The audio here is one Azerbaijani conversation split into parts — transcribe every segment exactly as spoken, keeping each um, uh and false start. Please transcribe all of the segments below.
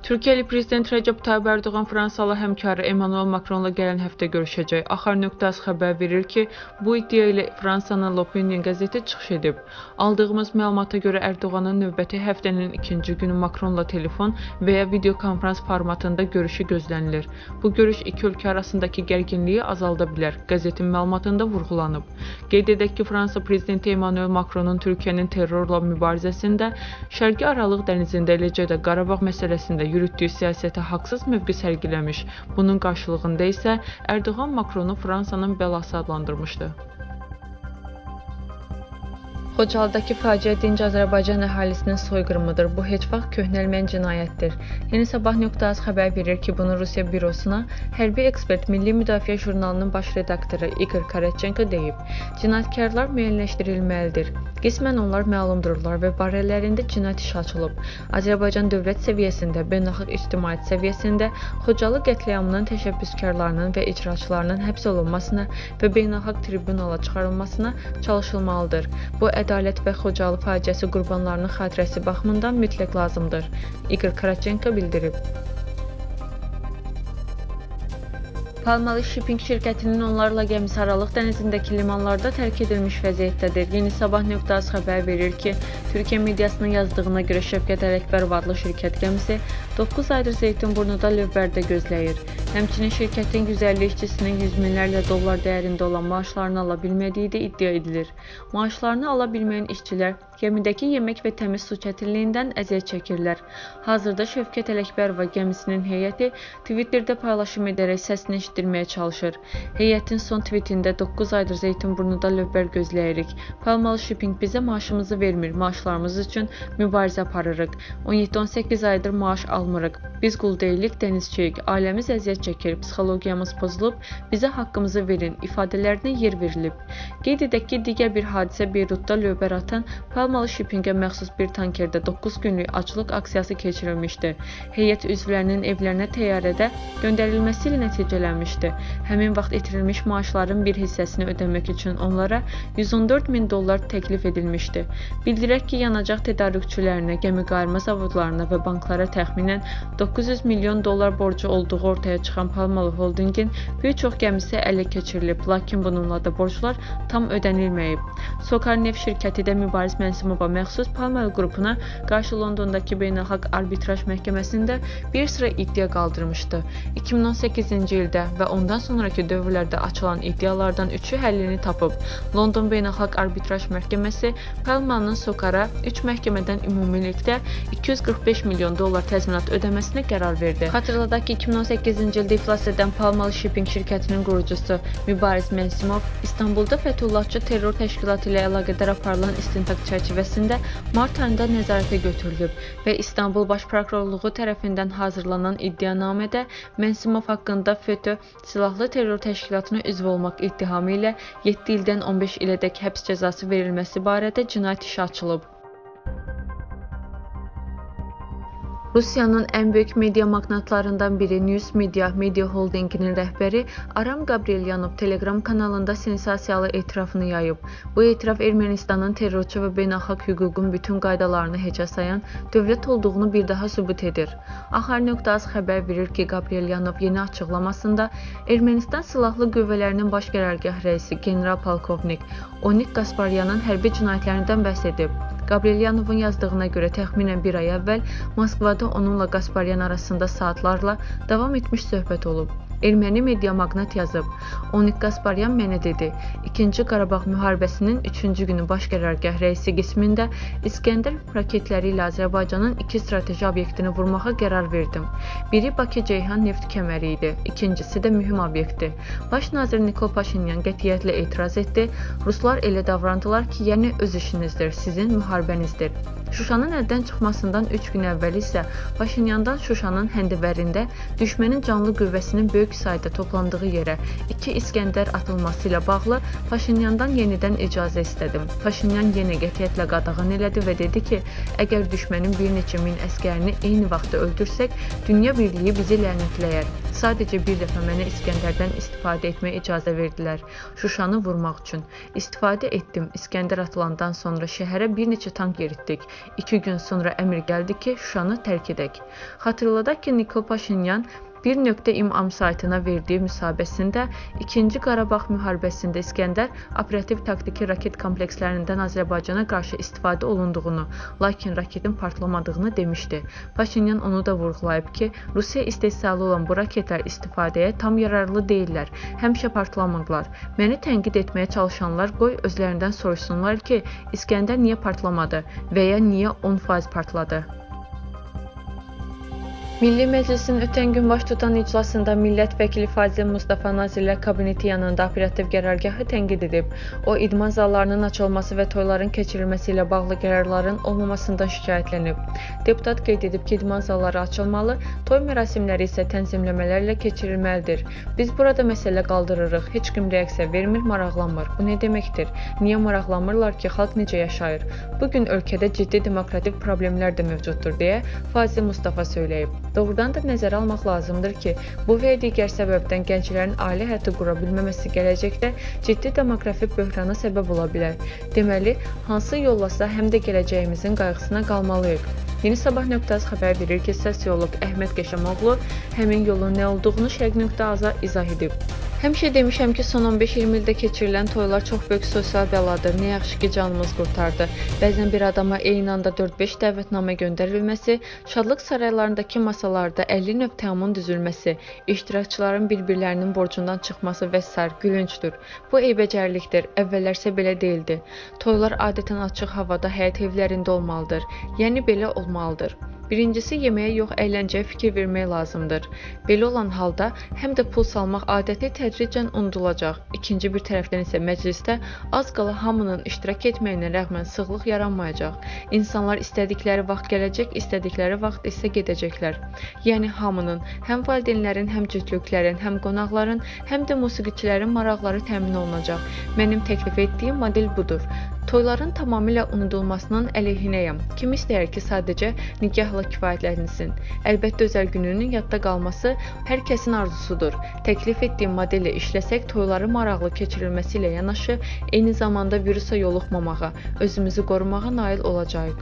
Türkiyəli Prezident Rəcəb Tayyib Ərdoğan Fransalı həmkarı Emmanuel Macronla gələn həftə görüşəcək. Axar.az xəbər verir ki, bu iddia ilə Fransanın L'Opinion qəzeti çıxış edib. Aldığımız məlumata görə Ərdoğanın növbəti həftənin ikinci günü Macronla telefon və ya videokonferans formatında görüşü gözlənilir. Bu görüş iki ölkə arasındakı gərginliyi azalda bilər. Qəzetin məlumatında vurğulanıb. Qeyd edək ki, Fransa Prezidenti Emmanuel Macronun Türkiyənin terrorla mübarizəsində, Şərqi Aralıq dənizində, eləcə də Qarabağ məsələsində yürütdüyü siyasətə haqsız mövqe sərgiləmiş. Bunun qarşılığında isə Ərdoğan Macronu Fransanın bəlası adlandırmışdı. Xocaldakı faciə dinc Azərbaycan əhalisinin soyqırımıdır. Bu heç vaxt köhnəlməyən cinayətdir. Yeni Sabah.az xəbər verir ki, bunu Rusiya bürosuna hərbi ekspert Milli Müdafiə jurnalının baş redaktoru Igor Karetchenko deyib. Cinayətkarlar müəyyənləşdirilməlidir. Qismən onlar məlumdurlar və barələrində cinayət işi açılıb. Azərbaycan dövlət səviyyəsində, beynəlxalq ictimaiyyət səviyyəsində Xocalı qətliamının təşəbbüskarlarının və icraçılarının həbs olunmasına və beynəlxalq tribunala çıxarılmasına çalışılmalıdır. Bu ədalət və Xocalı faciəsi qurbanlarının xatirəsi baxımından mütləq lazımdır. Igor Karetchenko bildirib. Palmalı Shipping şirkətinin onlarla gəmisi Aralıq dənizindəki limanlarda tərk edilmiş vəziyyətdədir. Yeni Sabah.az xəbər verir ki, Türkiyə mediasının yazdığına görə Şəfqət Ələkbərov adlı şirkət gəmisi doqquz aydır Zeytinburnuda lövbərdə gözləyir. Həmçinin şirkətin yüz əlli işçisinin yüz minlərlə dollar dəyərində olan maaşlarını ala bilmədiyi də iddia edilir. Maaşlarını ala bilməyən işçilər gəmidəki yemək və təmiz su çətinliyindən əziyyət çəkirlər. Hazırda Şəfqət Ələkbərova gəmisinin heyəti Twitterdə paylaşım edərək səsini eşitdirməyə çalışır. Heyətin son tweetində doqquz aydır Zeytinburnuda lövbər gözləyirik. Palmalı Shipping bizə maaşımızı vermir, maaşlarımız üçün mübarizə aparırıq. on yeddi on səkkiz aydır maaş almırıq. Biz qul deyilik, dənizçiyik. Ailəmiz əziyyət çəkir, psixologiyamız pozulub, bizə haqqımızı verin ifadələrinə yer verilib. Qeyd edək ki, digər bir hadisə Beyrutda lövbər atan Palmalı Shippingə məxsus bir tankerdə doqquz günlük açlıq aksiyası keçirilmişdi. Heyət üzvlərinin evlərinə təyyarədə göndərilməsi ilə nəticələnmişdi. Həmin vaxt itirilmiş maaşların bir hissəsini ödəmək üçün onlara yüz on dörd min dollar təklif edilmişdi. Bildirək ki, yanacaq tədarükçülərinə, gəmi qayırma zavodlarına və banklara təxminən doqquz yüz milyon dollar borcu olduğu ortaya çıxan Palmalı Holdingin bir çox gəmisi ələ keçirilib, lakin bununla da borclar tam ödənilməyib. Sokar neft şirkəti də mübariz Mənsimova məxsus Palmalı qrupuna qarşı Londondakı beynəlxalq arbitraj məhkəməsində bir sıra iddia qaldırmışdı. iki min on səkkizinci ildə və ondan sonraki dövrlərdə açılan iddialardan üçü həllini tapıb. London Beynəlxalq Arbitraj Məhkəməsi Palmanın Sokar'a üç məhkəmədən ümumilikdə iki yüz qırx beş milyon dollar təzminat ödəməsinə qərar verdi. Xatırladaq ki, iki min on səkkizinci ildə iflas edən Palmalı Shipping şirkətinin qurucusu Mübariz Mənsimov İstanbulda Fəthullahçı terror təşkilatı ilə əlaqədar aparılan istintaq çərçivəsində mart ayında nəzarətə götürülüb və İstanbul Baş Prokurorluğu tərəfindən hazırlanan iddianamədə Mənsimov haqqında FETÖ silahlı terror təşkilatına üzv olmaq ittihamı ilə yeddi ildən on beş ilədək həbs cəzası verilməsi barədə cinayət işi açılıb. Rusiyanın ən böyük media maqnatlarından biri News Media Media Holdinginin rəhbəri Aram Gabrelyanov Telegram kanalında sensasiyalı etirafını yayıb. Bu etiraf Ermənistanın terrorçu və beynəlxalq hüququn bütün qaydalarını heçə sayan dövlət olduğunu bir daha sübut edir. Axar.az xəbər verir ki, Gabrelyanov yeni açıqlamasında Ermənistan Silahlı Qüvvələrinin Baş Qərargah rəisi general-polkovnik Onik Gasparyanın hərbi cinayətlərindən bəhs edib. Gabrelyanovun yazdığına görə təxminən bir ay əvvəl Moskvada onunla Gasparyan arasında saatlarla davam etmiş söhbət olub. Erməni media maqnat yazıb. Onik Gasparyan mənə dedi, ikinci Qarabağ müharibəsinin üçüncü günü baş qərargah rəisi qismində İskəndər raketləri ilə Azərbaycanın iki strateji obyektini vurmağa qərar verdim. Biri Bakı-Ceyhan neft kəməri idi, ikincisi də mühüm obyektdir. Baş nazir Nikol Paşinyan qətiyyətlə etiraz etdi. Ruslar elə davrandılar ki, yəni öz işinizdir, sizin müharibənizdir. Şuşanın əldən çıxmasından üç gün əvvəl isə Paşinyandan Şuşanın həndəvərində düşmənin canlı qüvvəsinin böyük sayda toplandığı yerə iki İskəndər atılması ilə bağlı Paşinyandan yenidən icazə istədim. Paşinyan yenə qətiyyətlə qadağan elədi və dedi ki, əgər düşmənin bir neçə min əskərini eyni vaxtda öldürsək, dünya birliyi bizi lənətləyər. Sadəcə bir dəfə mənə İskəndərdən istifadə etməyə icazə verdilər. Şuşanı vurmaq üçün. İstifadə etdim. İskəndər atılandan sonra şəhərə bir neçə tank yeritdik. İki gün sonra əmr gəldi ki, Şuşanı tərk edək. Xatırladaq ki, Nikol Paşinyan bir nöqtə imam saytına verdiyi müsahibəsində ikinci Qarabağ müharibəsində İskəndər operativ taktiki raket komplekslərindən Azərbaycana qarşı istifadə olunduğunu, lakin raketin partlamadığını demişdi. Paşinyan onu da vurğulayıb ki, Rusiya istehsalı olan bu raketlər istifadəyə tam yararlı deyillər, həmişə partlamırlar. Məni tənqid etməyə çalışanlar qoy özlərindən soruşsunlar ki, İskəndər niyə partlamadı və ya niyə on faiz partladı? Milli Məclisin ötən gün baş tutan iclasında millət vəkili Fazil Mustafa Nazirlər Kabineti yanında operativ qərargahı tənqid edib. O, idman zallarının açılması və toyların keçirilməsi ilə bağlı qərarların olmamasından şikayətlənib. Deputat qeyd edib ki, idman zalları açılmalı, toy mərasimləri isə tənzimləmələrlə keçirilməlidir. Biz burada məsələ qaldırırıq, heç kim reaksiya vermir, maraqlanmır. Bu nə deməkdir? Niyə maraqlanmırlar ki, xalq necə yaşayır? Bugün ölkədə ciddi demokratik problemlər də mövcuddur, deyə Fazil Mustafa söyləyib. Doğrudan da nəzərə almaq lazımdır ki, bu və digər səbəbdən gənclərin ailə həyatı qura bilməməsi gələcəkdə ciddi demografik böhrana səbəb ola bilər. Deməli, hansı yollasa həm də gələcəyimizin qayğısına qalmalıyıq. Yeni Sabah.az xəbər verir ki, sosioloq Əhməd Qəşəmoğlu həmin yolun nə olduğunu Şərq.aza izah edib. Həmişə demişəm ki, son on beş iyirmi ildə keçirilən toylar çox böyük sosial bəladır. Nə yaxşı ki, canımız qurtardı. Bəzən bir adama eyni anda dörd beş dəvətnamə göndərilməsi, şadlıq saraylarındakı masalarda əlli növ təmun düzülməsi, iştirakçıların bir-birlərinin borcundan çıxması və sair gülüncdür. Bu eybəcərlikdir. Əvvəllərsə belə deyildi. Toylar adətən açıq havada, həyət evlərində olmalıdır. Yəni belə olmalıdır. Birincisi, yeməyə yox, əyləncəyə fikir vermək lazımdır. Belə olan halda həm də pul salmaq adəti tədricən unudulacaq. İkinci bir tərəfdən isə məclisdə az qala hamının iştirak etməyinə rəğmən sıxlıq yaranmayacaq. İnsanlar istədikləri vaxt gələcək, istədikləri vaxt isə gedəcəklər. Yəni hamının, həm valideynlərin, həm cütlüklərin, həm qonaqların, həm də musiqiçilərin maraqları təmin olunacaq. Mənim təklif etdiyim model budur. Toyların tamamilə unudulmasının əleyhinəyəm. Kim istəyər ki, sadəcə nikahla kifayətlənsin. Əlbəttə, özəl gününün yadda qalması hər kəsin arzusudur. Təklif etdiyim modellə işləsək, toyları maraqlı keçirilməsi ilə yanaşı, eyni zamanda virusa yoluxmamağa, özümüzü qorumağa nail olacağıq.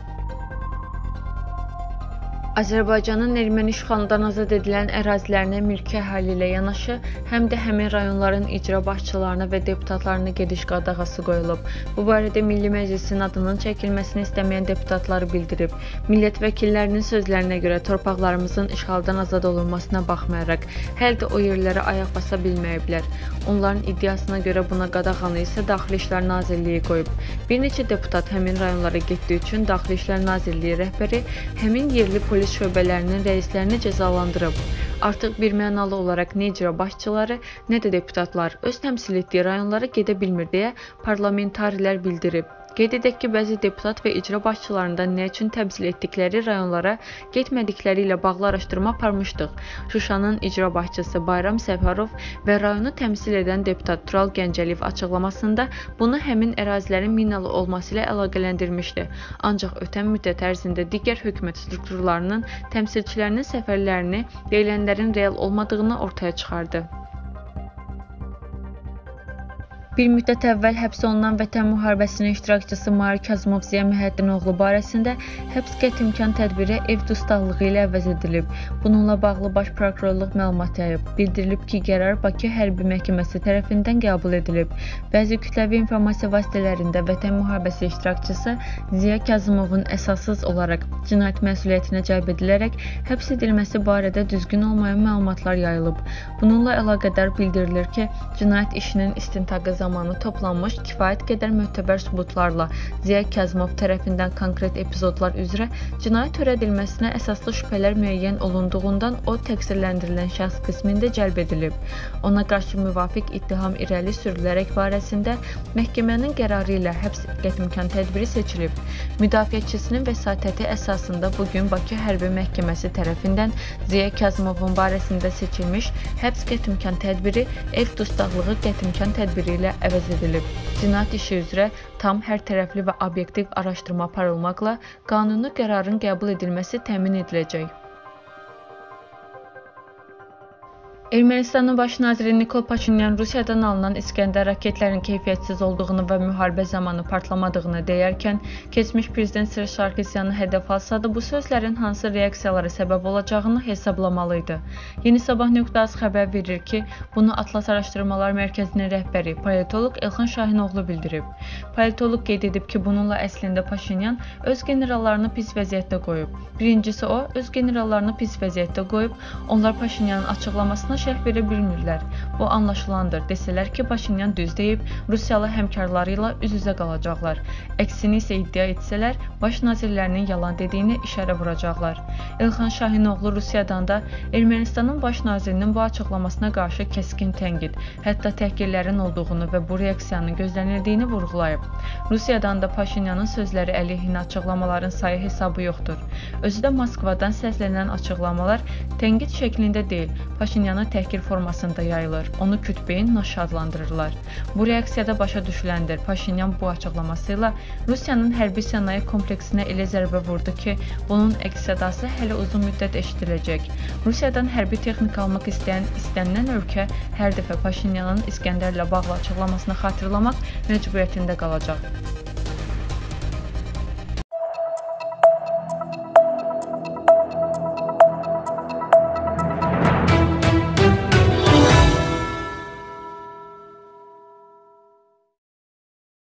Azərbaycanın erməni işğalından azad edilən ərazilərinə mülki əhali ilə yanaşı, həm də həmin rayonların icra başçılarına və deputatlarına gediş qadağası qoyulub. Bu barədə Milli Məclisin adının çəkilməsini istəməyən deputatları bildirib. Millət vəkillərinin sözlərinə görə torpaqlarımızın işğaldan azad olunmasına baxmayaraq, hələ də o yerlərə ayaq basa bilməyiblər. Onların iddiasına görə buna qadağanı isə Daxili İşlər Nazirliyi qoyub. Bir neçə deputat həmin rayonlara getdiyi üçün Daxili İşlər Nazirliyi rəhbəri həmin yerli polis şöbələrinin rəislərini cəzalandırıb. Artıq bir mənalı olaraq nə icra başçıları, nə də deputatlar öz təmsil etdiyi rayonlara gedə bilmir deyə parlamentarilər bildirib. Qeyd edək ki, bəzi deputat və icra başçılarından nə üçün təmsil etdikləri rayonlara getmədikləri ilə bağlı araşdırma aparmışdıq. Şuşanın icra başçısı Bayram Səfərov və rayonu təmsil edən deputat Tural Gəncəliyev açıqlamasında bunu həmin ərazilərin minalı olması ilə əlaqələndirmişdi. Ancaq ötən müddət ərzində digər hökumət strukturlarının təmsilçilərinin səfərlərini deyilənlərin real olmadığını ortaya çıxardı. Bir müddət əvvəl həbs olunan Vətən müharibəsinin iştirakçısı Mahir Kazımov Ziya Məhəddinoğlu barəsində həbs qətimkan tədbiri ev dustaqlığı ilə əvəz edilib. Bununla bağlı Baş Prokurorluq məlumat yayıb. Bildirilib ki, qərar Bakı Hərbi Məhkəməsi tərəfindən qəbul edilib. Bəzi kütləvi informasiya vasitələrində Vətən müharibəsi iştirakçısı Ziya Kazımovun əsassız olaraq cinayət məsuliyyətinə cəlb edilərək həbs edilməsi barədə düzgün olmayan məlumatlar yayılıb. Bununla əlaqədar bildirilir ki, cinayət işinin istintaqı zamanı toplanmış kifayət qədər möhtəbər sübutlarla Ziya Kazımov tərəfindən konkret epizodlar üzrə cinayət törədilməsinə əsaslı şübhələr müəyyən olunduğundan o təqsirləndirilən şəxs qismində cəlb edilib. Ona qarşı müvafiq ittiham irəli sürülərək barəsində məhkəmənin qərarı ilə həbs qətimkan tədbiri seçilib. Müdafiəçisinin vəsatəti əsasında bugün Bakı Hərbi Məhkəməsi tərəfindən Ziya Kazımovun barəsində seçilmiş həbs qətimkan tədbiri ev dustaqlığı qətimkan tədbiri ilə əvəz edilib. Cinayət işi üzrə tam, hərtərəfli və obyektiv araşdırma aparılmaqla qanuni qərarın qəbul edilməsi təmin ediləcək. Ermənistanın baş naziri Nikol Paşinyan Rusiyadan alınan İskəndər raketlərin keyfiyyətsiz olduğunu və müharibə zamanı partlamadığını deyərkən, keçmiş prezident Serj Sarkisyanı hədəf alsa da bu sözlərin hansı reaksiyalara səbəb olacağını hesablamalıydı. Yeni Sabah.az xəbər verir ki, bunu Atlas Araşdırmalar Mərkəzinin rəhbəri, politoloq Elxan Şahinoğlu bildirib. Politoloq qeyd edib ki, bununla əslində Paşinyan öz generallarını pis vəziyyətdə qoyub. Birincisi o, öz generallarını pis vəziyyətdə qoyub, onlar Paşinyanın açıqlamasına şərh verə bilmirlər. Bu anlaşılandır. Desələr ki, Paşinyan düz deyib, Rusiyalı həmkarları ilə üz-üzə qalacaqlar. Əksini isə iddia etsələr, baş nazirlərinin yalan dediyini işarə vuracaqlar. Elxan Şahinoğlu Rusiyadan da Ermənistanın baş nazirinin bu açıqlamasına qarşı kəskin tənqid, hətta təhqirlərin olduğunu və bu reaksiyanın gözlənildiyini vurğulayıb. Rusiyadan da Paşinyanın sözləri əleyhinə açıqlamaların sayı hesabı yoxdur. Özü də Moskvadan səslənən açıqlamalar tənqid şəklində deyil, Paşinyanı təhqir formasında yayılır. Onu kütbeyin naşı adlandırırlar. Bu reaksiyada başa düşüləndir. Paşinyan bu açıqlaması ilə Rusiyanın hərbi sənaye kompleksinə elə zərbə vurdu ki, bunun əks-sədası hələ uzun müddət eşidiləcək. Rusiyadan hərbi texnika almaq istəyən istənilən ölkə hər dəfə Paşinyanın İskəndərlə bağlı açıqlamasını xatırlamaq məcburiyyətində qalacaq.